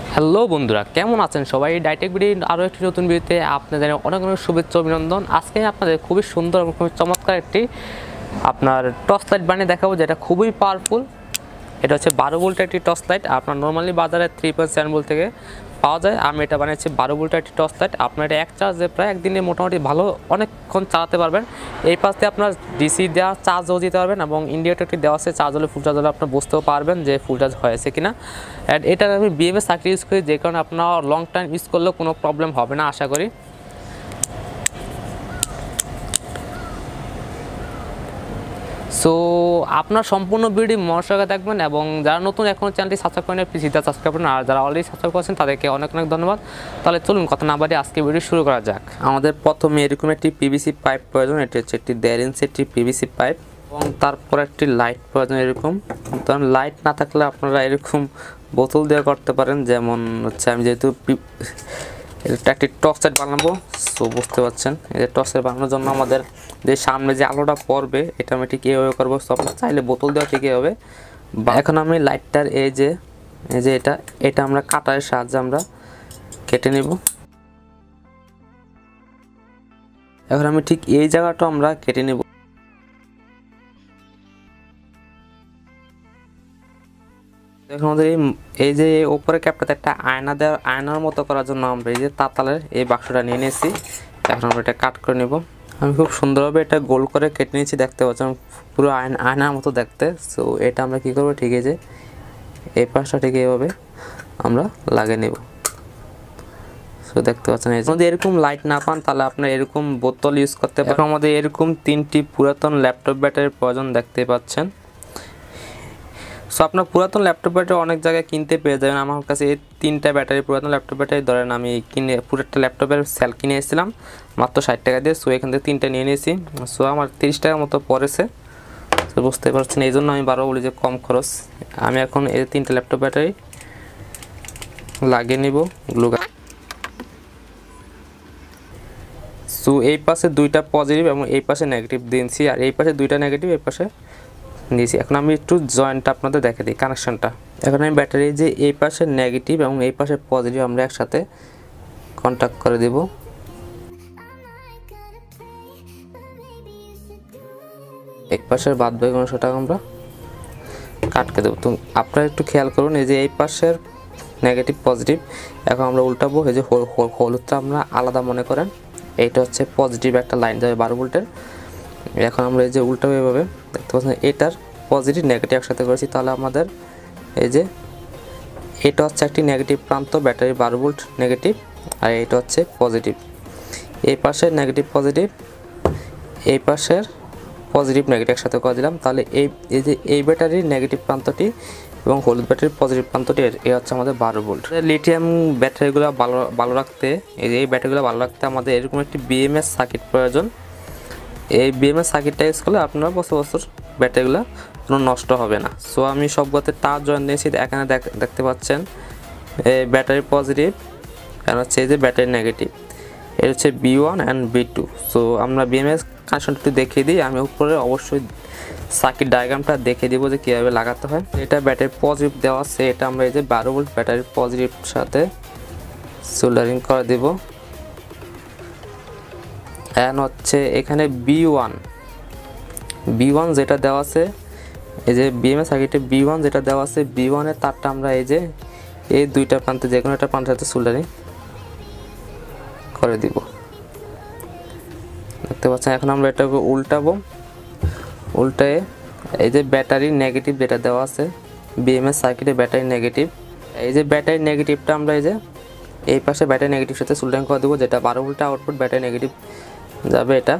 Hello বন্ধুরা, কেমন আছেন সবাই? ডাইটেক ভিডিও আরও একটি নতুন ভিডিওতে আপনাদের অনেক অনেক শুভেচ্ছা অভিনন্দন। আজকে আপনাদের খুবই সুন্দর এবং খুবই চমৎকার একটি আপনার টর্চ লাইট বানিয়ে দেখাবো, যেটা খুবই পাওয়ারফুল। এটা হচ্ছে 12 ভোল্টের একটি টর্চ লাইট। আপনার নর্মালি বাজারে 3.7 ভোল্ট থেকে পাওয়া যায়। আমি এটা বানিয়েছি 12 ভোল্টের একটি টর্চ লাইট। আপনার এটা এক চার্জে প্রায় একদিনে মোটামুটি ভালো অনেকক্ষণ চালাতে পারবেন। এই পাশে আপনার ডিসি দেওয়া চার্জও দিতে পারবেন এবং ইন্ডিকেটরটি দেওয়া আছে, চার্জ হলে ফুল চার্জ হলে আপনার বুঝতেও পারবেন যে ফুল চার্জ হয়েছে কিনা। অ্যান্ড এটা আমি বিএমএস সার্কিট ইউজ করি, যে কারণে আপনার লং টাইম ইউজ করলেও কোনো প্রবলেম হবে না আশা করি। সো আপনার সম্পূর্ণ ভিডিও মনোযোগ দেখবেন এবং যারা নতুন এখনও চ্যানেলটি সাবস্ক্রাইব করেন প্লিজ এটা সাবস্ক্রাইব করুন, আর যারা অলরেডি সাবস্ক্রাইব করেছেন তাদেরকে অনেক অনেক ধন্যবাদ। তাহলে চলুন কথা না বাড়িয়ে আজকে ভিডিও শুরু করা যাক। আমাদের প্রথমে এরকম একটি পিভিসি পাইপ প্রয়োজন। এটি হচ্ছে একটি 1.5 ইঞ্চি একটি পিভিসি পাইপ এবং তারপর একটি লাইট প্রয়োজন। এরকম ধরুন লাইট না থাকলে আপনারা এরকম বোতল দিয়ে করতে পারেন। যেমন হচ্ছে আমি যেহেতু এটা একটি টর্চ লাইট বানাবো, সো বুঝতে পারছেন এই টর্চ লাইট বানানোর জন্য আমাদের যে সামনে যে আলোটা পড়বে এটা আমি ঠিক এইভাবে করবো। সো আপনার চাইলে বোতল দেওয়া ঠিকই হবে। এখন আমি লাইটটার এই যে এটা আমরা কাটারের সাহায্যে আমরা কেটে নেব। এখন আমি ঠিক এই জায়গাটা আমরা কেটে নেব। এখন আমাদের এই যে উপরে ক্যাপটাতে একটা আয়নার মতো করার জন্য আমরা এই যে তাতালের এই বাক্সটা নিয়ে নিয়েছি। এখন আমরা এটা কাট করে নেব। আমি খুব সুন্দরভাবে এটা গোল করে কেটে নিয়েছি, দেখতে পাচ্ছেন পুরো আয়নার মতো দেখতে। সো এটা আমরা কী করবো, ঠিক আছে এই পাশটা ঠিক এইভাবে আমরা লাগিয়ে নেব। সো দেখতে পাচ্ছেন যদি এরকম লাইট না পান তাহলে আপনার এরকম বোতল ইউজ করতে পারেন। আমাদের এরকম 3টি পুরাতন ল্যাপটপ ব্যাটারির প্রয়োজন, দেখতে পাচ্ছেন। সো আপনার পুরাতন ল্যাপটপ ব্যাটারি অনেক জায়গায় কিনতে পেয়ে যাবেন। আমার কাছে এই 3টা ব্যাটারি পুরাতন ল্যাপটপ ব্যাটারি ধরেন আমি কিনে পুরো একটা ল্যাপটপের সেল কিনে এসেছিলাম মাত্র 60 টাকা দিয়ে। সো এখান থেকে 3টা নিয়ে নিয়েছি। সো আমার 30 টাকার মতো পড়েছে। তো বুঝতে পারছেন, এই জন্য আমি বারবার বলি যে কম খরচ। আমি এখন এই 3টা ল্যাপটপ ব্যাটারি লাগিয়ে নিব গ্লু গান। সো এই পাশে 2টা পজিটিভ এবং এই পাশে নেগেটিভ দিয়েছি, আর এই পাশে 2টা নেগেটিভ এই পাশে নিয়েছি। এখন আমি একটু জয়েন্টটা আপনাদের দেখে দিই, কানেকশনটা। এখন আমি ব্যাটারি যে এই পাশে নেগেটিভ এবং এই পাশে পজিটিভ আমরা একসাথে কন্ট্যাক্ট করে দেব। এক পাশের বাদ বাকি অংশটা আমরা কাটকে দেবো। তো আপনারা একটু খেয়াল করুন, এই যে এই পাশের নেগেটিভ পজিটিভ এখন আমরা উল্টাবো। এই যে হলুদটা আমরা আলাদা মনে করেন, এইটা হচ্ছে পজিটিভ একটা লাইন যাবে 12 ভোল্টের। এখন আমরা এই যে উল্টাবো এভাবে, দেখতে পাচ্ছেন এটার পজিটিভ নেগেটিভ একসাথে করেছি। তাহলে আমাদের এই যে এটা হচ্ছে একটি নেগেটিভ প্রান্ত, ব্যাটারি 12 ভোল্ট নেগেটিভ, আর এটা হচ্ছে পজিটিভ। এই পাশের নেগেটিভ পজিটিভ, এই পাশের পজিটিভ নেগেটিভ একসাথে করে দিলাম। তাহলে এই যে এই ব্যাটারির নেগেটিভ প্রান্তটি এবং হলুদ ব্যাটারির পজিটিভ প্রান্তটি এই হচ্ছে আমাদের 12 ভোল্ট। লিথিয়াম ব্যাটারিগুলো ভালো রাখতে, এই ব্যাটারিগুলো ভালো রাখতে আমাদের এরকম একটি বিএমএস সার্কিট প্রয়োজন। এই বিএমএস সার্কিটটা ইউজ করলে আপনারা বছর বছর ব্যাটারিগুলো কোনো নষ্ট হবে না। সো আমি সবগুলোতে তার জয়েন দিয়েছি। এখানে দেখতে পাচ্ছেন ব্যাটারি পজিটিভ, আর হচ্ছে এই যে ব্যাটারি নেগেটিভ, এটা হচ্ছে B1 অ্যান্ড B2। সো আমরা বিএমএস কানেকশনটা একটু দেখিয়ে দিই। আমি উপরে অবশ্যই সার্কিট ডায়াগ্রামটা দেখিয়ে দিব যে কীভাবে লাগাতে হয়। এটা ব্যাটারি পজিটিভ দেওয়া আছে, এটা আমরা এই যে 12 ভোল্ট ব্যাটারি পজিটিভ সাথে সোল্ডারিং করে দেব। অ্যান্ড হচ্ছে এখানে B1 যেটা দেওয়া আছে, এই যে বিএমএস সার্কিটে B1 যেটা দেওয়া আছে, B1 এর তারটা আমরা এই যে এই 2টা প্রান্তে যে কোনো একটা প্রান্তের সাথে সোল্ডারিং করে দিব, দেখতে পাচ্ছেন। এখন আমরা এটাকে উল্টায়ে এই যে ব্যাটারি নেগেটিভ যেটা দেওয়া আছে বিএমএস সার্কিটে ব্যাটারি নেগেটিভ, এই যে ব্যাটারি নেগেটিভটা আমরা এই যে এই পাশে ব্যাটারি নেগেটিভ সাথে সোল্ডারিং করে দেবো, যেটা 12 ভোল্ট আউটপুট ব্যাটারি নেগেটিভ যাবে এটা।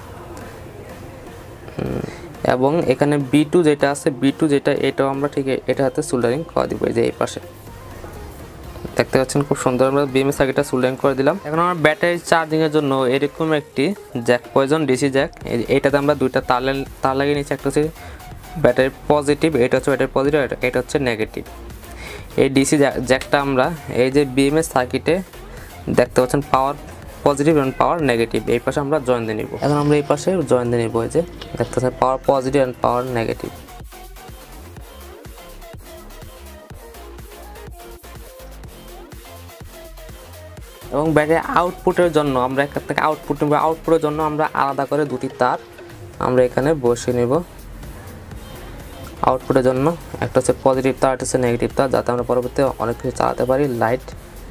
এবং এখানে B2 যেটা আছে, এটাও আমরা ঠিক এটা হাতে সোল্ডারিং করে দিব এই যে এই পাশে, দেখতে পাচ্ছেন খুব সুন্দর আমরা বিএমএস সার্কিটটা সোল্ডারিং করে দিলাম। এখন আমরা ব্যাটারি চার্জিংয়ের জন্য এরকম একটি জ্যাক প্রয়োজন, ডিসি জ্যাক। এইটাতে আমরা 2টা তার লাগিয়ে নিচ্ছি। একটা হচ্ছে ব্যাটারি পজিটিভ, এটা হচ্ছে ব্যাটারি পজিটিভ, এটা হচ্ছে নেগেটিভ। এই ডিসি জ্যাকটা আমরা এই যে বিএমএস সার্কিটে দেখতে পাচ্ছেন পাওয়ার পজিটিভ এবং পাওয়ার নেগেটিভ, এই পাশে আমরা জয়েন দিয়ে নিব। এখন আমরা এই পাশে জয়েন দিয়ে নিব, এই যে দেখতে পাচ্ছেন পাওয়ার পজিটিভ এবং পাওয়ার নেগেটিভ। এবং ব্যাটারি আউটপুটের জন্য আমরা এখান থেকে আউটপুট নেব। আউটপুটের জন্য আমরা আলাদা করে দুটি তার আমরা এখানে বসিয়ে নেব। আউটপুটের জন্য একটা হচ্ছে পজিটিভ তার, একটা হচ্ছে নেগেটিভ তার, যাতে আমরা পরবর্তীতে অনেক কিছু চালাতে পারি। লাইট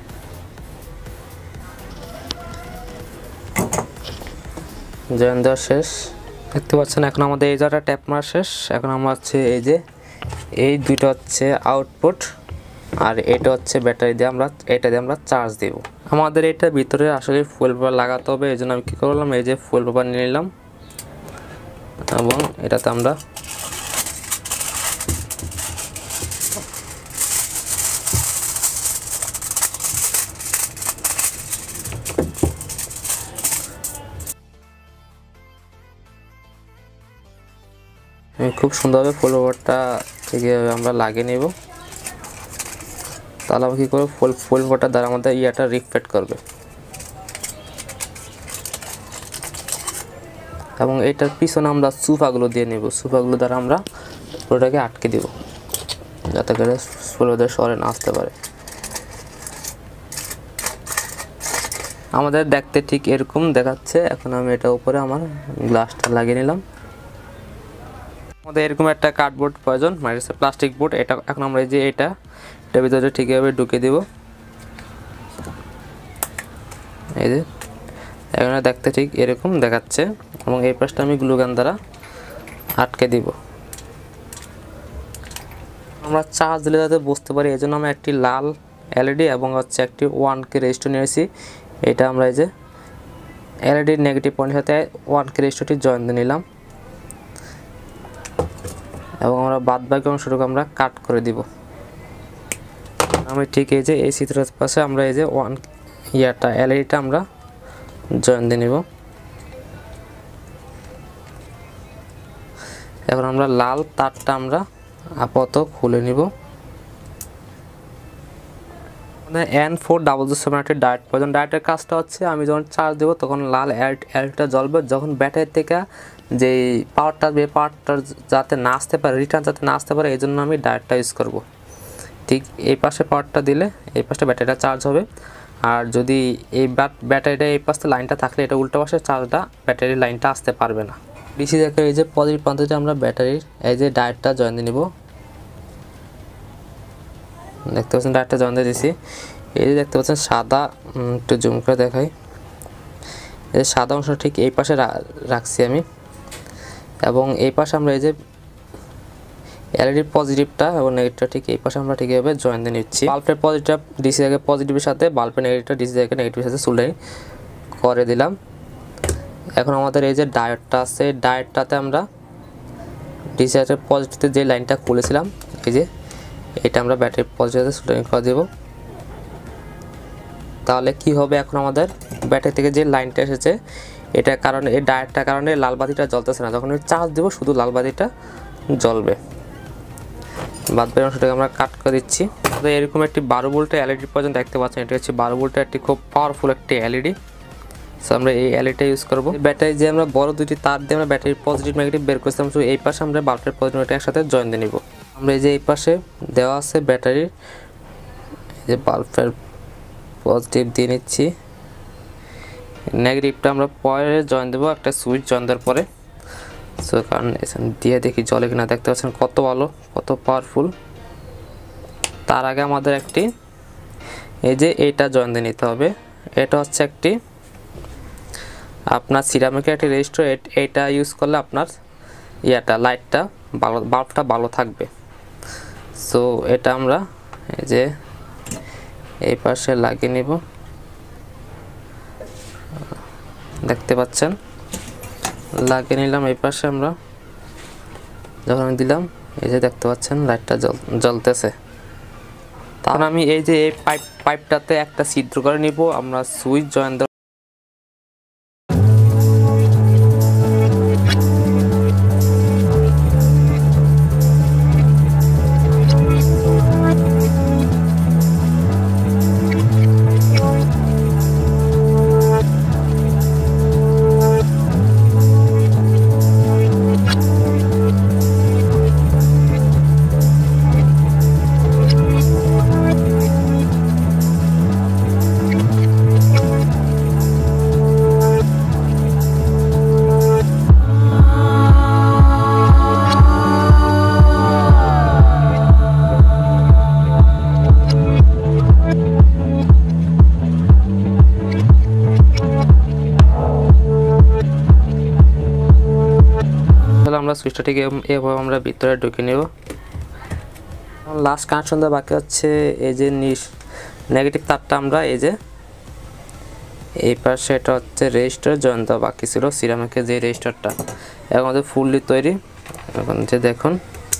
জয়েন দেওয়া শেষ, দেখতে পাচ্ছেন। এখন আমাদের এই জায়গাটা ট্যাপ মারা শেষ। এখন আমরা হচ্ছে এই যে এই দুইটা হচ্ছে আউটপুট আর এটা হচ্ছে ব্যাটারি দিয়ে আমরা এটা দিয়ে আমরা চার্জ দেব। আমাদের এটার ভিতরে আসলে ফুয়েল পেপার লাগাতে হবে, এই জন্য আমি কী করলাম, এই যে ফুয়েল পেপার নিয়ে নিলাম এবং এটাতে আমরা খুব সুন্দরভাবে ফুয়েল পেপারটা থেকে আমরা লাগিয়ে নেব। তাহলে আমরা কী করবো, ফুয়েল পেপারটা দ্বারা আমাদের ইয়াটা রিফ্লেক্ট করবে এবং এটার পিছনে আমরা সুফাগুলো দিয়ে নেব। সুফাগুলো দ্বারা আমরা পুরোটাকে আটকে দেব যাতে করে ফুয়েল পেপার সরে না আসতে পারে। আমাদের দেখতে ঠিক এরকম দেখাচ্ছে। এখন আমি এটা উপরে আমার গ্লাসটা লাগিয়ে নিলাম। আমাদের এরকম একটা কার্ডবোর্ড প্রয়োজন, মানে প্লাস্টিক বোর্ড। এটা এখন আমরা এই যে এটার ভিতরে ঠিকভাবে ঢুকে দেব। এই যে এখানে দেখতে ঠিক এরকম দেখাচ্ছে এবং এই পাশটা আমি গ্লু গান দ্বারা আটকে দিব। আমরা চার্জ দিলে যাতে বুঝতে পারি, এই জন্য আমরা একটি লাল এলইডি এবং হচ্ছে একটি 1K রেজিস্টার নিয়েছি। এটা আমরা এই যে এলইডির নেগেটিভ পয়েন্টের সাথে 1K রেজিস্টারটি জয়েন দিয়ে নিলাম এবং আমরা বাদবাকি অংশটুকু আমরা কাট করে দিব। আমি ঠিক এই যে এই চিত্রের পাশে আমরা এই যে এলইডিটা আমরা জয়েন দিয়ে নিব। এখন আমরা লাল তারটা আমরা আপাতত খুলে নিব। N400 একটা ডায়েট প্রয়োজন। ডায়েটের কাজটা হচ্ছে আমি যখন চার্জ দেবো তখন লাল এলইডিটা জ্বলবে। যখন ব্যাটারি থেকে যে পাওয়ারটা যাতে না আসতে পারে, রিটার্ন যাতে না আসতে পারে, এই জন্য আমি ডায়েটটা ইউজ করব। ঠিক এই পাশে পাওয়ারটা দিলে এই পাশে ব্যাটারিটা চার্জ হবে, আর যদি এই ব্যাটারিটা এই পাশে লাইনটা থাকলে এটা উল্টো পাশে চার্জটা ব্যাটারির লাইনটা আসতে পারবে না। ডিসি জ্যাকের এই যে পজিটিভ প্রান্তে আমরা ব্যাটারির এই যে ডায়েটটা জয়েন দিয়ে নিব। দেখতে পাচ্ছেন ডায়েটটা জয়েন দিয়ে দিছি। এই যে দেখতে পাচ্ছেন সাদা, একটু জুম করে দেখাই, এই সাদা অংশ ঠিক এই পাশে রাখছি আমি এবং এই পাশে আমরা এই যে এলইডি পজিটিভটা এবং নেগেটিভটা ঠিক এই পাশে আমরা ঠিকভাবে জয়েন দিয়ে নিচ্ছি। বাল্বের পজিটিভ ডিসি জ্যাকের পজিটিভের সাথে, বাল্বের নেগেটিভটা ডিসি জ্যাকের নেগেটিভের সাথে সোল্ডারিং করে দিলাম। এখন আমাদের এই যে ডায়োডটা আছে, ডায়োডটাতে আমরা ডিসি জ্যাকের পজিটিভতে যে লাইনটা খুলেছিলাম এই যে এটা আমরা ব্যাটারি পজিটিভে সোল্ডারিং করে দেব। তাহলে কি হবে, এখন আমাদের ব্যাটারি থেকে যে লাইনটা এসেছে এটার কারণে, এই ডায়োডটার কারণে লাল বাতিটা জ্বলতেছে না। যখন চার্জ দেবো শুধু লাল বাতিটা জ্বলবে। বাদবাকি অংশটাকে আমরা কাট করে দিচ্ছি। এরকম একটি 12 ভোল্টের এলইডি পর্যন্ত দেখতে পাচ্ছেন। এটা হচ্ছে 12 ভোল্টের একটি খুব পাওয়ারফুল একটি এলইডি। সো আমরা এই এলইডিটা ইউজ করব। ব্যাটারি যে আমরা বড় দুটি তার দিয়ে আমরা ব্যাটারির পজিটিভ নেগেটিভ বের করছিলাম, তো এই পাশে আমরা বাল্বের পজিটিভ নেগেটিভ একসাথে জয়েন দিয়ে নিব। আমরা এই যে এই পাশে দেওয়া আছে ব্যাটারির এই যে বাল্বের পজিটিভ দিয়ে নিচ্ছি, নেগেটিভটা আমরা পরে জয়েন দেবো একটা সুইচ জয়েন দেওয়ার পরে। সো কারণ দিয়ে দেখি জলে কিনা, দেখতে পাচ্ছেন কত ভালো, কত পাওয়ারফুল। তার আগে আমাদের একটি এই যে এইটা জয়েন দিয়ে নিতে হবে। এটা হচ্ছে একটি আপনার সিরামিকের একটি রেজিস্টার। এইটা ইউজ করলে আপনার লাইটটা বাল্বটা ভালো থাকবে। সো এটা আমরা এই যে এই পাশে লাগিয়ে নিব, দেখতে পাচ্ছেন লাগিয়ে নিলাম। এই পাশে আমরা যখন আমি দিলাম এই যে দেখতে পাচ্ছেন লাইটটা জ্বলতেছে। তখন আমি এই যে এই পাইপটাতে একটা ছিদ্র করে নিব, আমরা সুইচ জয়েন দেব। সুইচটা ঠিক এভাবে আমরা ভিতরে ঢুকে নেব। লাস্ট কানেকশন দেওয়া বাকি হচ্ছে এই যে নেগেটিভ তারটা আমরা এই যে এই পাশে এটা হচ্ছে রেজিস্টার জয়েন দেওয়া বাকি ছিল সিরামিকের যে রেজিস্টারটা, এখন আমাদের ফুললি তৈরি। এখন যে দেখুন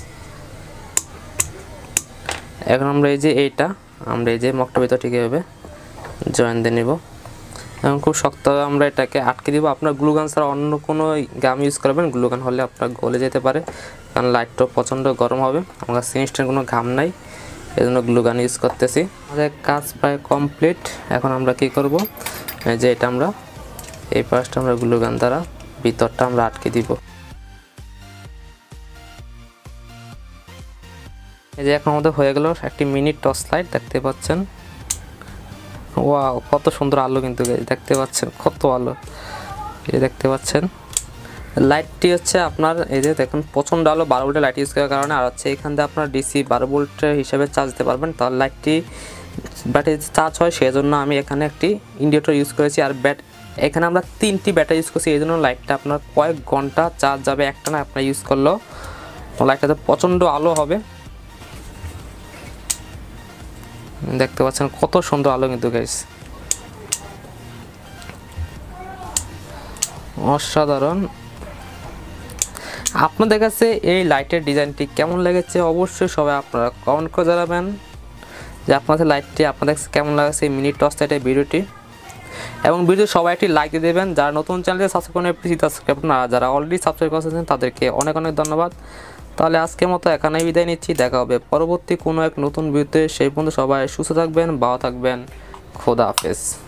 এখন আমরা এই যে এইটা আমরা এই যে মকটার ভিতর ঠিক এভাবে জয়েন দিয়ে নেব। এখন খুব শক্তভাবে আমরা এটাকে আটকে দিব। আপনার গ্লুগান ছাড়া অন্য কোনো গাম ইউজ করবেন, গ্লুগান হলে আপনার গলে যেতে পারে, কারণ লাইটটা প্রচণ্ড গরম হবে। আমার সিনিস্টার কোনো ঘাম নাই, এই জন্য গ্লুগান ইউজ করতেছি। আমাদের কাজ প্রায় কমপ্লিট। এখন আমরা কি করব, এই যে এটা আমরা এই পাশটা আমরা গ্লুগান দ্বারা ভিতরটা আমরা আটকে দিব। এই যে এখন আমাদের হয়ে গেল একটি মিনি টর্চ লাইট, দেখতে পাচ্ছেন। ওয়াও, কত সুন্দর আলো কিন্তু দেখতে পাচ্ছেন, কত আলো এই দেখতে পাচ্ছেন। লাইটটি হচ্ছে আপনার এই যে দেখুন প্রচণ্ড আলো, 12 ভোল্টের লাইট ইউজ করার কারণে। আর হচ্ছে এখান থেকে আপনার ডিসি 12 ভোল্টের হিসাবে চার্জ দিতে পারবেন, তাহলে লাইটটি ব্যাটারি চার্জ হয়। সেই জন্য আমি এখানে একটি ইন্ডিকেটর ইউজ করেছি। আর এখানে আমরা 3টি ব্যাটারি ইউজ করছি, এই জন্য লাইটটা আপনার কয়েক ঘন্টা চার্জ যাবে একটানা আপনার ইউজ করলেও। লাইটটাতে প্রচণ্ড আলো হবে, দেখতে পাচ্ছেন কত সুন্দর আলো কিন্তু গাইস, অসাধারণ। আপনাদের কাছে এই লাইটের ডিজাইনটি কেমন লেগেছে অবশ্যই সবাই আপনারা কমেন্ট করে জানাবেন যে আপনাদের লাইটটি আপনাদের কেমন লাগছে এই মিনি টর্চ লাইটের ভিডিওটি। এবং ভিডিও সবাই একটি লাইক দিয়ে দেবেন। যারা নতুন চ্যানেলে সাবস্ক্রাইব করেন প্লিজ সাবস্ক্রাইব করুন, আর যারা অলরেডি সাবস্ক্রাইব করেছেন তাদেরকে অনেক অনেক ধন্যবাদ। তাহলে আজকের মতো এখানেই বিদায় নিচ্ছি, দেখা হবে পরবর্তী কোনো এক নতুন ভিডিওতে। সেই পর্যন্ত সবাই সুস্থ থাকবেন, ভালো থাকবেন, খোদা হাফেজ।